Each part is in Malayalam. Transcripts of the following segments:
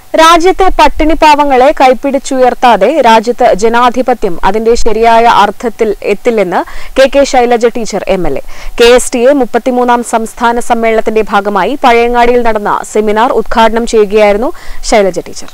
രാജ്യത്തെ പട്ടിണിപ്പാവങ്ങളെ കൈപ്പിടിച്ചുയർത്താതെ രാജ്യത്ത് ജനാധിപത്യം അതിന്റെ ശരിയായ അർത്ഥത്തിൽ എത്തില്ലെന്ന് K Shailaja teacher MLA. KSTA 33ാം സംസ്ഥാന സമ്മേളനത്തിന്റെ ഭാഗമായി പഴയങ്ങാടിയിൽ നടന്ന സെമിനാർ ഉദ്ഘാടനം ചെയ്യുകയായിരുന്നു ശൈലജ ടീച്ചർ.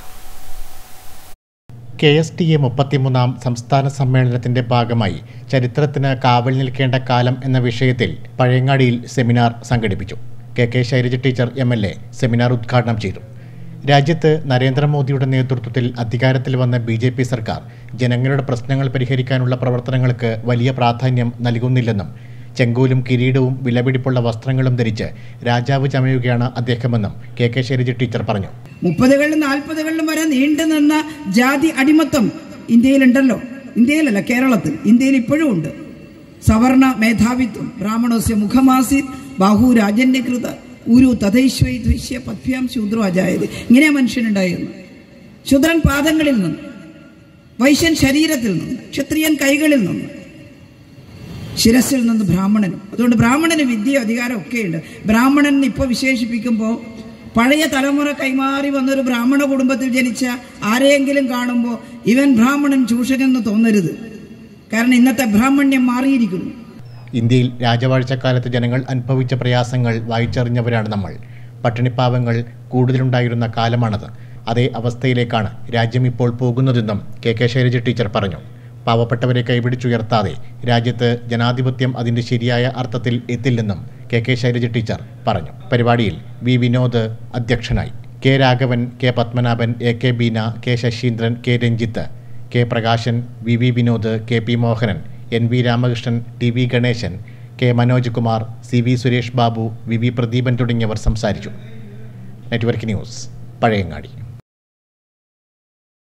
KSTA 33ാം സംസ്ഥാന സമ്മേളനത്തിന്റെ ഭാഗമായി ചരിത്രത്തിന് കാവൽ നിൽക്കേണ്ട കാലം എന്ന വിഷയത്തിൽ പഴയങ്ങാടിയിൽ സെമിനാർ സംഘടിപ്പിച്ചു. K Shailaja teacher MLA seminar ഉദ്ഘാടനം ചെയ്തു. രാജ്യത്ത് നരേന്ദ്രമോദിയുടെ നേതൃത്വത്തിൽ അധികാരത്തിൽ വന്ന BJP സർക്കാർ ജനങ്ങളുടെ പ്രശ്നങ്ങൾ പരിഹരിക്കാനുള്ള പ്രവർത്തനങ്ങൾക്ക് വലിയ പ്രാധാന്യം നൽകുന്നില്ലെന്നും ചെങ്കോലും കിരീടവും വിലപിടിപ്പുള്ള വസ്ത്രങ്ങളും ധരിച്ച് രാജാവ് ചമയുകയാണ് അദ്ദേഹമെന്നും കെ ശൈലജ ടീച്ചർ പറഞ്ഞു. 30കളിലും 40കളിലും വരെ നീണ്ടുനിന്ന ജാതി അടിമത്തം ഇന്ത്യയിലുണ്ടല്ലോ. ഇന്ത്യയിലല്ല, കേരളത്തിൽ. ഇന്ത്യയിൽ ഇപ്പോഴും ഉണ്ട്. സവർണ മേധാവിത്വം, ബ്രാഹ്മണോസ്യ മുഖമാസീത് ബാഹു രാജന്യകൃത ഊരു തഥൈശ്വൈദ്വിശ്യ പദ്ഭ്യാം ശൂദ്രോ അജായത്. ഇങ്ങനെ മനുഷ്യനുണ്ടായിരുന്നു. ശൂദ്രൻ പാദങ്ങളിൽ നിന്ന്, വൈശ്യൻ ശരീരത്തിൽ നിന്ന്, ക്ഷത്രിയൻ കൈകളിൽ നിന്ന്, ശിരസിൽ നിന്ന് ബ്രാഹ്മണനും. അതുകൊണ്ട് ബ്രാഹ്മണന് വിദ്യ അധികാരം ഒക്കെയുണ്ട്. ബ്രാഹ്മണൻ ഇപ്പോൾ വിശേഷിപ്പിക്കുമ്പോൾ പഴയ തലമുറ കൈമാറി വന്നൊരു ബ്രാഹ്മണ കുടുംബത്തിൽ ജനിച്ച ആരെയെങ്കിലും കാണുമ്പോൾ ഇവൻ ബ്രാഹ്മണൻ ചൂഷകനെന്ന് തോന്നരുത്. കാരണം ഇന്നത്തെ ബ്രാഹ്മണ്യം മാറിയിരിക്കുന്നു. ഇന്ത്യയിൽ രാജവാഴ്ചക്കാലത്ത് ജനങ്ങൾ അനുഭവിച്ച പ്രയാസങ്ങൾ വായിച്ചറിഞ്ഞവരാണ് നമ്മൾ. പട്ടിണിപ്പാവങ്ങൾ കൂടുതലുണ്ടായിരുന്ന കാലമാണത്. അതേ അവസ്ഥയിലേക്കാണ് രാജ്യം ഇപ്പോൾ പോകുന്നതെന്നും കെ ശൈലജ ടീച്ചർ പറഞ്ഞു. പാവപ്പെട്ടവരെ കൈപിടിച്ചുയർത്താതെ രാജ്യത്ത് ജനാധിപത്യം അതിൻ്റെ ശരിയായ അർത്ഥത്തിൽ എത്തില്ലെന്നും കെ ശൈലജ ടീച്ചർ പറഞ്ഞു. പരിപാടിയിൽ വി വിനോദ് അധ്യക്ഷനായി. K Raghavan, K Padmanabhan, AK Beena, K Sasindran, K Ranjith, K Prakashan, V Vinod, KP Mohanan, NV Ramakrishnan, TV Ganesan, K Manoj Kumar, CV Suresh Babu, VV Pradeepan തുടങ്ങിയവർ സംസാരിച്ചു. Network news, Pazhayangadi.